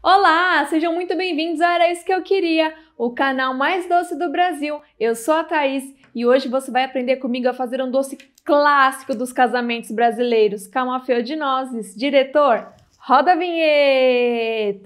Olá, sejam muito bem-vindos a Era Isso Que Eu Queria, o canal mais doce do Brasil. Eu sou a Thaís e hoje você vai aprender comigo a fazer um doce clássico dos casamentos brasileiros, camafeu de nozes. Diretor, roda a vinheta!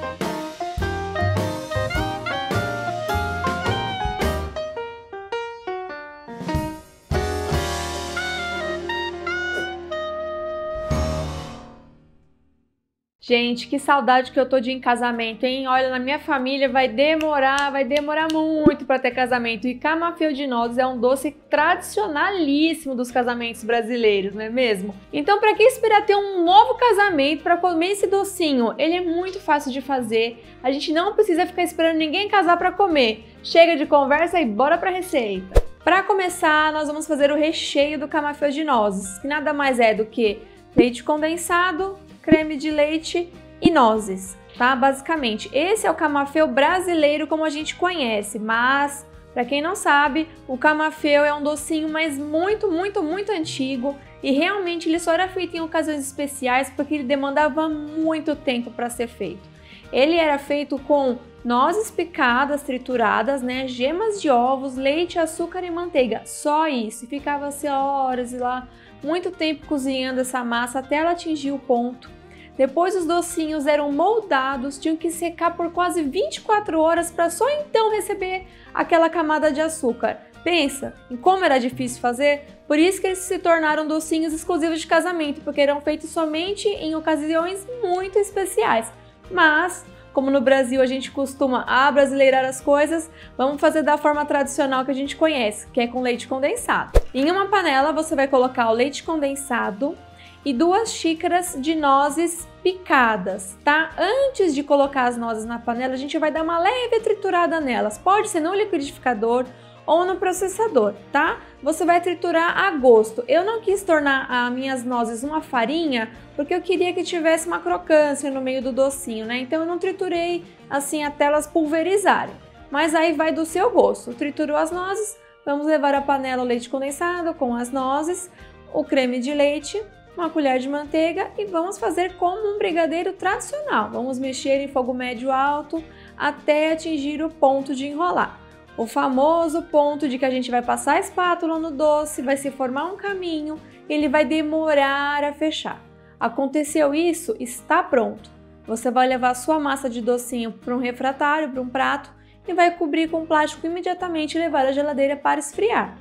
Gente, que saudade que eu tô de ir em casamento, hein? Olha, na minha família vai demorar muito para ter casamento. E camafeu de nozes é um doce tradicionalíssimo dos casamentos brasileiros, não é mesmo? Então, para que esperar ter um novo casamento para comer esse docinho? Ele é muito fácil de fazer. A gente não precisa ficar esperando ninguém casar para comer. Chega de conversa e bora para a receita. Para começar, nós vamos fazer o recheio do camafeu de nozes, que nada mais é do que leite condensado, creme de leite e nozes, tá? Basicamente, esse é o camafeu brasileiro como a gente conhece, mas para quem não sabe, o camafeu é um docinho mas muito antigo e realmente ele só era feito em ocasiões especiais porque ele demandava muito tempo para ser feito. Ele era feito com nozes picadas, trituradas, né, gemas de ovos, leite, açúcar e manteiga, só isso. E ficava-se horas e lá, muito tempo cozinhando essa massa até ela atingir o ponto. Depois os docinhos eram moldados, tinham que secar por quase 24 horas para só então receber aquela camada de açúcar. Pensa em como era difícil fazer? Por isso que eles se tornaram docinhos exclusivos de casamento, porque eram feitos somente em ocasiões muito especiais. Mas, como no Brasil a gente costuma abrasileirar as coisas, vamos fazer da forma tradicional que a gente conhece, que é com leite condensado. Em uma panela você vai colocar o leite condensado e 2 xícaras de nozes picadas, tá? Antes de colocar as nozes na panela, a gente vai dar uma leve triturada nelas. Pode ser no liquidificador ou no processador, tá? Você vai triturar a gosto. Eu não quis tornar as minhas nozes uma farinha, porque eu queria que tivesse uma crocância no meio do docinho, né? Então eu não triturei assim até elas pulverizarem. Mas aí vai do seu gosto. Triturou as nozes, vamos levar à panela o leite condensado com as nozes, o creme de leite, uma colher de manteiga e vamos fazer como um brigadeiro tradicional. Vamos mexer em fogo médio alto até atingir o ponto de enrolar. O famoso ponto de que a gente vai passar a espátula no doce, vai se formar um caminho e ele vai demorar a fechar. Aconteceu isso? Está pronto. Você vai levar a sua massa de docinho para um refratário, para um prato e vai cobrir com plástico imediatamente e levar à geladeira para esfriar.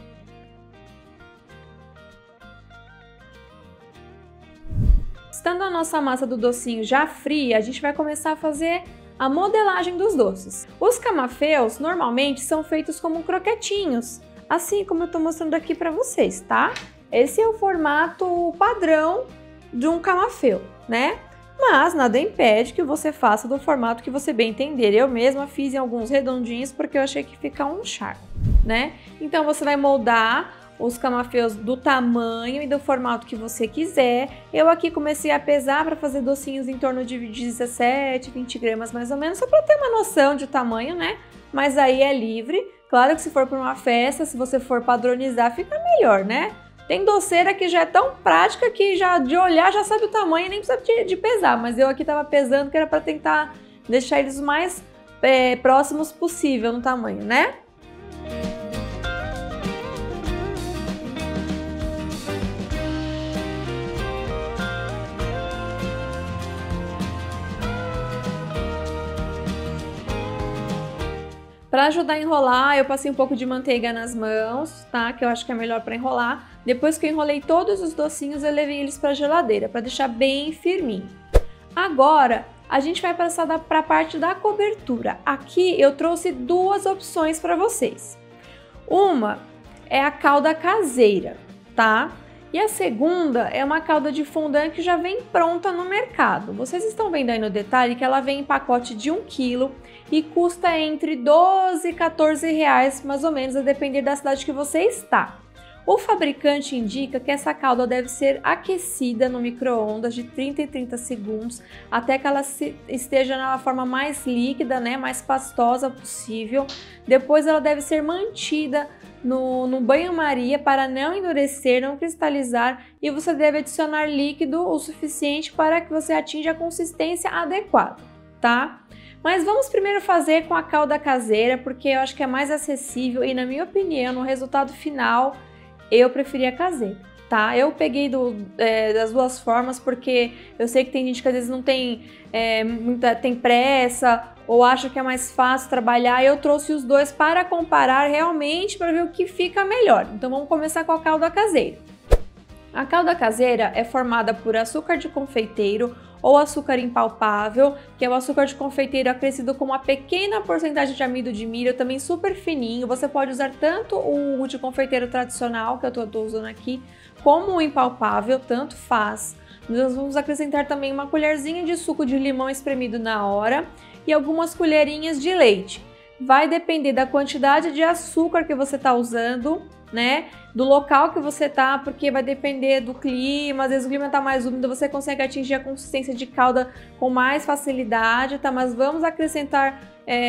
Estando a nossa massa do docinho já fria, a gente vai começar a fazer a modelagem dos doces. Os camafeus normalmente são feitos como croquetinhos, assim como eu estou mostrando aqui para vocês, tá? Esse é o formato padrão de um camafeu, né? Mas nada impede que você faça do formato que você bem entender. Eu mesma fiz em alguns redondinhos porque eu achei que fica um charme, né? Então você vai moldar os camafeus do tamanho e do formato que você quiser. Eu aqui comecei a pesar para fazer docinhos em torno de 17, 20 gramas mais ou menos, só para ter uma noção de tamanho, né? Mas aí é livre. Claro que se for para uma festa, se você for padronizar, fica melhor, né? Tem doceira que já é tão prática que já de olhar já sabe o tamanho e nem precisa de pesar. Mas eu aqui tava pesando que era para tentar deixar eles o mais próximos possível no tamanho, né? Para ajudar a enrolar, eu passei um pouco de manteiga nas mãos, tá? Que eu acho que é melhor para enrolar. Depois que eu enrolei todos os docinhos, eu levei eles para a geladeira, para deixar bem firminho. Agora, a gente vai passar para a parte da cobertura. Aqui eu trouxe 2 opções para vocês. Uma é a calda caseira, tá? E a segunda é uma calda de fondant que já vem pronta no mercado. Vocês estão vendo aí no detalhe que ela vem em pacote de 1 kg e custa entre 12 e 14 reais, mais ou menos, a depender da cidade que você está. O fabricante indica que essa calda deve ser aquecida no micro-ondas de 30 em 30 segundos até que ela esteja na forma mais líquida, né, mais pastosa possível. Depois ela deve ser mantida no banho-maria para não endurecer, não cristalizar, e você deve adicionar líquido o suficiente para que você atinja a consistência adequada. tá? Mas vamos primeiro fazer com a calda caseira, porque eu acho que é mais acessível e, na minha opinião, no resultado final, eu preferi a caseira, tá? Eu peguei das duas formas, porque eu sei que tem gente que às vezes não tem tem pressa ou acha que é mais fácil trabalhar. Eu trouxe os dois para comparar realmente, para ver o que fica melhor. Então vamos começar com a calda caseira. A calda caseira é formada por açúcar de confeiteiro ou açúcar impalpável, que é o açúcar de confeiteiro acrescido com uma pequena porcentagem de amido de milho, também super fininho. Você pode usar tanto o de confeiteiro tradicional, que eu tô usando aqui, como o impalpável, tanto faz. Nós vamos acrescentar também uma colherzinha de suco de limão espremido na hora e algumas colherinhas de leite. Vai depender da quantidade de açúcar que você está usando, né? Do local que você tá, porque vai depender do clima. Às vezes o clima tá mais úmido, você consegue atingir a consistência de calda com mais facilidade, tá? Mas vamos acrescentar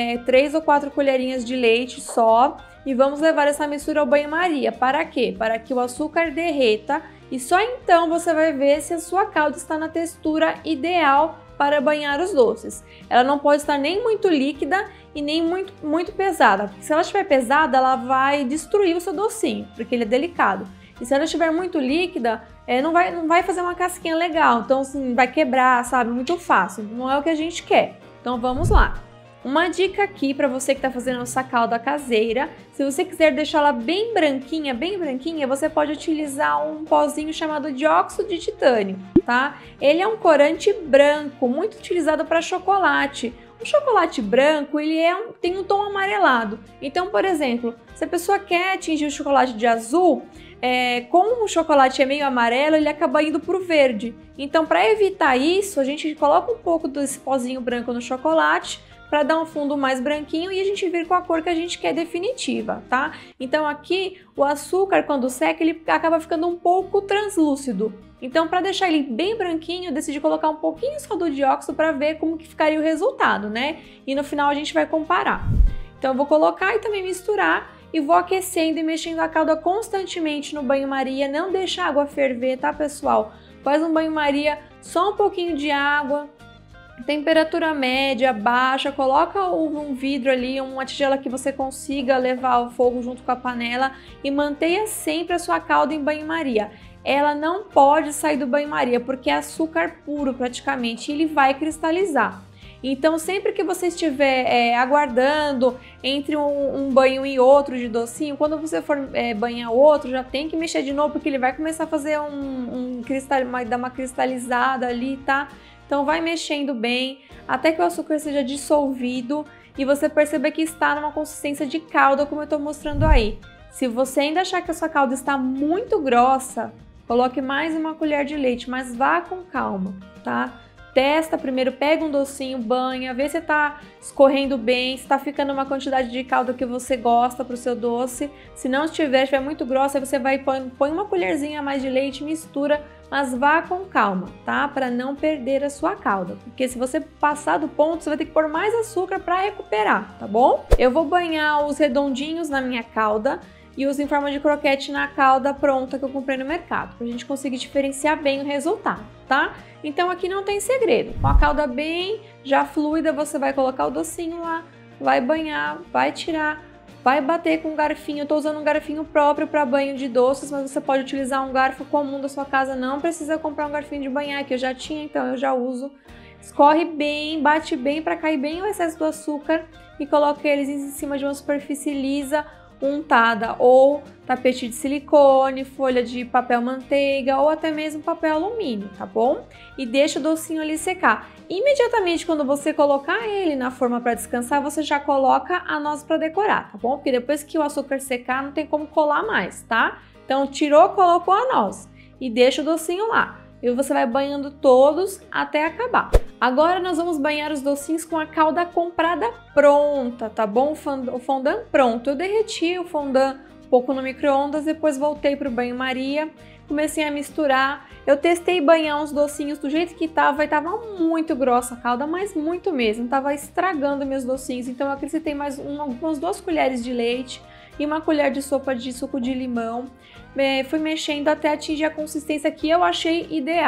3 ou 4 colherinhas de leite só e vamos levar essa mistura ao banho-maria. Para quê? Para que o açúcar derreta e só então você vai ver se a sua calda está na textura ideal para banhar os doces. Ela não pode estar nem muito líquida e nem muito pesada, porque se ela estiver pesada, ela vai destruir o seu docinho, porque ele é delicado. E se ela estiver muito líquida, não vai fazer uma casquinha legal, então assim, vai quebrar, sabe? Muito fácil, não é o que a gente quer. Então vamos lá. Uma dica aqui para você que está fazendo essa calda caseira, se você quiser deixá-la bem branquinha, você pode utilizar um pozinho chamado dióxido de titânio, tá? Ele é um corante branco, muito utilizado para chocolate. O chocolate branco, ele tem um tom amarelado. Então, por exemplo, se a pessoa quer atingir o chocolate de azul, como o chocolate é meio amarelo, ele acaba indo para o verde. Então, para evitar isso, a gente coloca um pouco desse pozinho branco no chocolate, para dar um fundo mais branquinho e a gente vir com a cor que a gente quer definitiva, tá? Então aqui o açúcar, quando seca, ele acaba ficando um pouco translúcido. Então, para deixar ele bem branquinho, eu decidi colocar um pouquinho só do dióxido para ver como que ficaria o resultado, né? E no final a gente vai comparar. Então eu vou colocar e também misturar e vou aquecendo e mexendo a calda constantemente no banho-maria. Não deixa a água ferver, tá, pessoal? Faz um banho-maria, só um pouquinho de água, temperatura média, baixa, coloca um vidro ali, uma tigela que você consiga levar ao fogo junto com a panela e mantenha sempre a sua calda em banho-maria. Ela não pode sair do banho-maria porque é açúcar puro praticamente e ele vai cristalizar. Então sempre que você estiver aguardando entre um banho e outro de docinho, quando você for banhar outro, já tem que mexer de novo porque ele vai começar a fazer dar uma cristalizada ali, tá? Então vai mexendo bem até que o açúcar seja dissolvido e você perceber que está numa consistência de calda, como eu estou mostrando aí. Se você ainda achar que a sua calda está muito grossa, coloque mais uma colher de leite, mas vá com calma, tá? Testa primeiro, pega um docinho, banha, vê se está escorrendo bem, se está ficando uma quantidade de calda que você gosta para o seu doce. Se não estiver muito grossa, você vai põe uma colherzinha a mais de leite, mistura, mas vá com calma, tá? Para não perder a sua calda, porque se você passar do ponto, você vai ter que pôr mais açúcar para recuperar, tá bom? Eu vou banhar os redondinhos na minha calda e os em forma de croquete na calda pronta que eu comprei no mercado, pra gente conseguir diferenciar bem o resultado, tá? Então aqui não tem segredo, com a calda bem já fluida, você vai colocar o docinho lá, vai banhar, vai tirar, vai bater com um garfinho. Eu tô usando um garfinho próprio para banho de doces, mas você pode utilizar um garfo comum da sua casa, não precisa comprar um garfinho de banhar, que eu já tinha, então eu já uso. Escorre bem, bate bem para cair bem o excesso do açúcar e coloca eles em cima de uma superfície lisa, untada, ou tapete de silicone, folha de papel manteiga ou até mesmo papel alumínio, tá bom? E deixa o docinho ali secar. Imediatamente quando você colocar ele na forma para descansar, você já coloca a noz para decorar, tá bom? Porque depois que o açúcar secar, não tem como colar mais, tá? Então tirou, colocou a noz e deixa o docinho lá. E você vai banhando todos até acabar. Agora nós vamos banhar os docinhos com a calda comprada pronta, tá bom? O fondant pronto. Eu derreti o fondant um pouco no micro-ondas, depois voltei para o banho-maria, comecei a misturar. Eu testei banhar uns docinhos do jeito que tava, e tava muito grossa a calda, mas muito mesmo. Tava estragando meus docinhos, então eu acrescentei mais umas 2 colheres de leite e uma colher de sopa de suco de limão. Fui mexendo até atingir a consistência que eu achei ideal,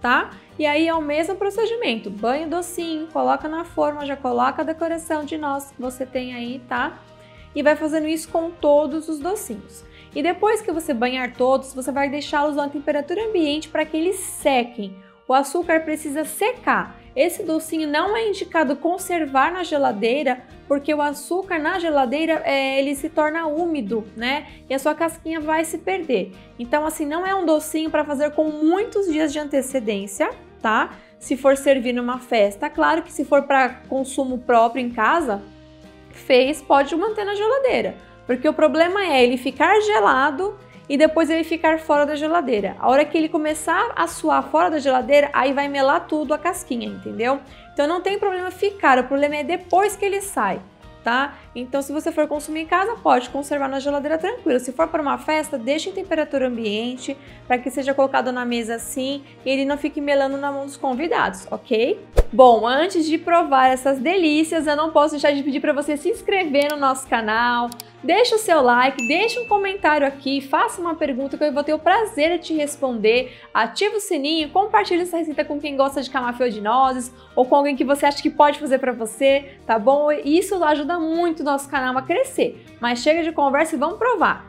tá? E aí é o mesmo procedimento, banha o docinho, coloca na forma, já coloca a decoração de nozes que você tem aí, tá? E vai fazendo isso com todos os docinhos. E depois que você banhar todos, você vai deixá-los na temperatura ambiente para que eles sequem. O açúcar precisa secar. Esse docinho não é indicado conservar na geladeira, porque o açúcar na geladeira ele se torna úmido, né? E a sua casquinha vai se perder. Então, assim, não é um docinho para fazer com muitos dias de antecedência, tá? Se for servir numa festa, claro que se for para consumo próprio em casa, pode manter na geladeira, porque o problema é ele ficar gelado e depois ele ficar fora da geladeira. A hora que ele começar a suar fora da geladeira, aí vai melar tudo a casquinha, entendeu? Então não tem problema ficar, o problema é depois que ele sai, tá? Então se você for consumir em casa, pode conservar na geladeira tranquilo. Se for para uma festa, deixa em temperatura ambiente, para que seja colocado na mesa assim e ele não fique melando na mão dos convidados, ok? Bom, antes de provar essas delícias, eu não posso deixar de pedir para você se inscrever no nosso canal, deixa o seu like, deixa um comentário aqui, faça uma pergunta que eu vou ter o prazer de te responder, ativa o sininho, compartilha essa receita com quem gosta de camafeu de nozes ou com alguém que você acha que pode fazer para você, tá bom? Isso ajuda muito o nosso canal a crescer, mas chega de conversa e vamos provar!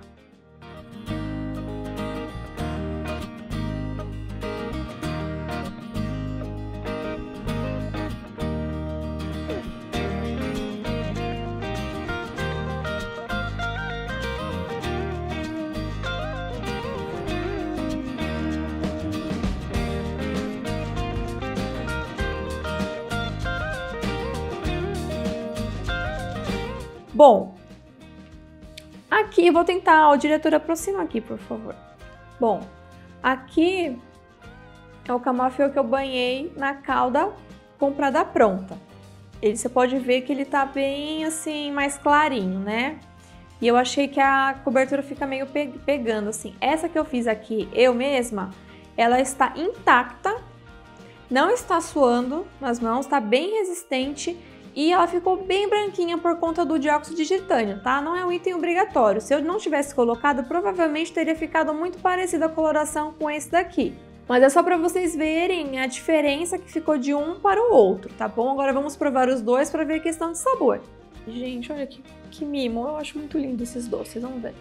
Bom, aqui eu vou tentar, o diretor aproxima aqui, por favor. Bom, aqui é o camafeu que eu banhei na calda comprada pronta. Você pode ver que ele tá bem assim, mais clarinho, né? E eu achei que a cobertura fica meio pegando assim. Essa que eu fiz aqui, eu mesma, ela está intacta, não está suando nas mãos, tá bem resistente. E ela ficou bem branquinha por conta do dióxido de titânio, tá? Não é um item obrigatório. Se eu não tivesse colocado, provavelmente teria ficado muito parecida a coloração com esse daqui. Mas é só para vocês verem a diferença que ficou de um para o outro, tá bom? Agora vamos provar os dois para ver a questão de sabor. Gente, olha que mimo. Eu acho muito lindo esses doces. Vamos ver.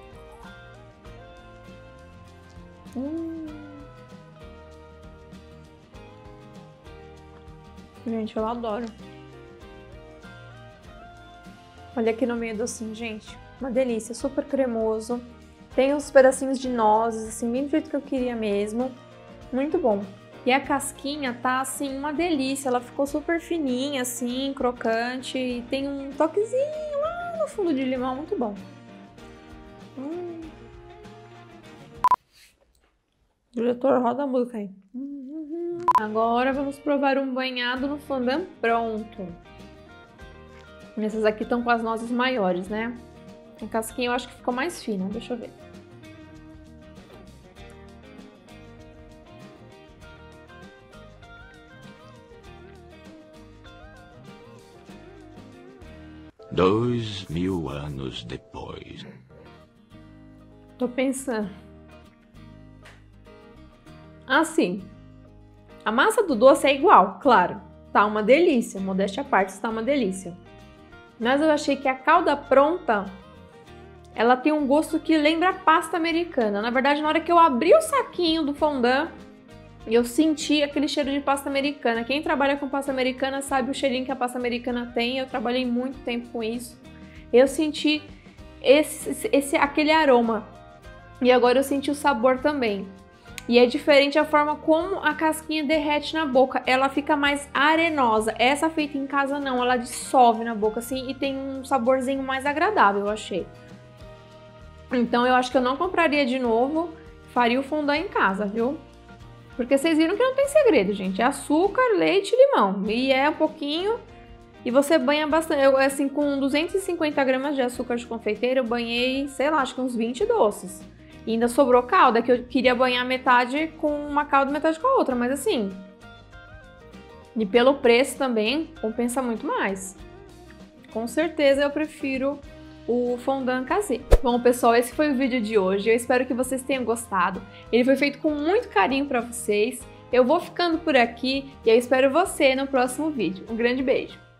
Gente, eu adoro. Olha aqui no meio docinho, gente. Uma delícia, super cremoso. Tem uns pedacinhos de nozes, assim, bem do jeito que eu queria mesmo. Muito bom. E a casquinha tá, assim, uma delícia. Ela ficou super fininha, assim, crocante. E tem um toquezinho lá no fundo de limão, muito bom. Diretor, roda a música aí. Agora vamos provar um banhado no fondant pronto. Essas aqui estão com as nozes maiores, né? A casquinha eu acho que ficou mais fina, deixa eu ver. Dois mil anos depois. Tô pensando. Assim, a massa do doce é igual, claro. Tá uma delícia, modéstia à parte, está uma delícia. Mas eu achei que a calda pronta, ela tem um gosto que lembra pasta americana. Na verdade, na hora que eu abri o saquinho do fondant, eu senti aquele cheiro de pasta americana. Quem trabalha com pasta americana sabe o cheirinho que a pasta americana tem. Eu trabalhei muito tempo com isso. Eu senti aquele aroma. E agora eu senti o sabor também. E é diferente a forma como a casquinha derrete na boca. Ela fica mais arenosa. Essa feita em casa não, ela dissolve na boca assim e tem um saborzinho mais agradável, eu achei. Então eu acho que eu não compraria de novo, faria o fondant em casa, viu? Porque vocês viram que não tem segredo, gente. É açúcar, leite e limão. E é um pouquinho... E você banha bastante. Eu, assim, com 250 gramas de açúcar de confeiteiro, eu banhei, sei lá, acho que uns 20 doces. E ainda sobrou calda, que eu queria banhar metade com uma calda e metade com a outra. Mas assim... E pelo preço também, compensa muito mais. Com certeza eu prefiro o fondant caseiro. Bom, pessoal, esse foi o vídeo de hoje. Eu espero que vocês tenham gostado. Ele foi feito com muito carinho para vocês. Eu vou ficando por aqui e eu espero você no próximo vídeo. Um grande beijo!